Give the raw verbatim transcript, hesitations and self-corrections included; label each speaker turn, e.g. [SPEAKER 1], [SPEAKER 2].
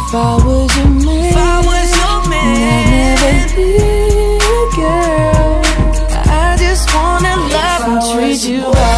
[SPEAKER 1] If I was your man,
[SPEAKER 2] if I was your man,
[SPEAKER 1] I'd never leave you, girl. I just wanna love and treat you right.